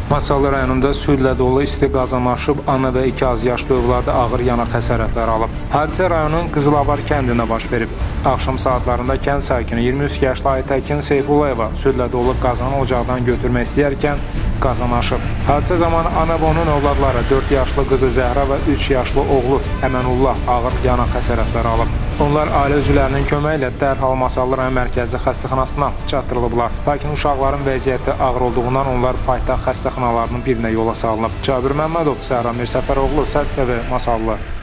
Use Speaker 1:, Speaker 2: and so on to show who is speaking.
Speaker 1: Masallı rayonunda su ilə dolu isti qazan aşıb, ana və 2 az yaşlı övladı ağır yanaq xəsarətləri alıb. Hadisə rayonun Qızılavar kəndində baş verib. Axşam saatlarında kənd sakini 23 yaşlı Aytəkin Seyfullayeva su ilə dolu qazanı ocaqdan götürmək istəyərkən qazan aşıb. Hadisə zamanı ana və onun övladları 4 yaşlı qızı Zəhra və 3 yaşlı oğlu Əmənullah ağır yanaq xəsarətləri alıb. Onlar ailə üzvlərinin köməyi ilə dərhal Masallı rayon mərkəzi xəstəxanasına çatdırılıblar. Lakin uşaqların vəziyyəti ağır olduğundan onlar paytaxt xəstəxanalarının birinə yola salınıb. Cabir Məmmədov, Səhra Mirsəfəroğlu, Səs TV, Masallı.